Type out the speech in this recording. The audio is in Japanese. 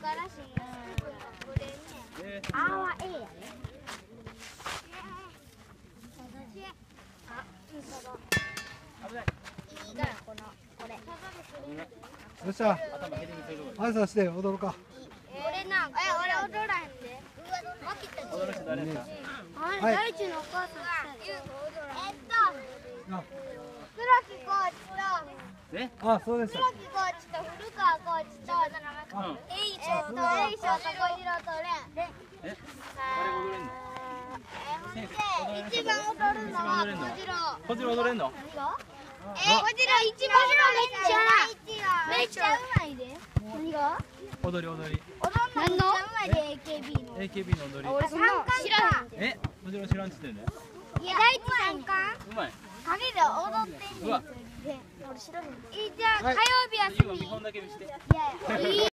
からしいな。あは A やね。 危ない。 いいからこのこれ。 よっしゃ。 頭ヘディングするとこ挨拶して踊るか。 俺な、俺踊らへんで。 踊る人誰ですか？ 大地のお母さん。黒木コーチと。 え？ あ、そうです。 黒木コーチと古川コーチと。栄翔と小次郎とレン。 え？誰が踊れんの？ 一番踊るのは小次郎。 こちら踊れんの？ 小次郎めっちゃうまいで。何が？ 踊り。 踊るのめっちゃうまいで AKB の。 AKB の踊り。 俺そんな知らへん。 え？もちろん知らんっつってんだよ。 いや第一三冠。 うまい。 陰で踊ってんねん。俺知らへん。じゃあ火曜日は見本だけ見して。 いやいや。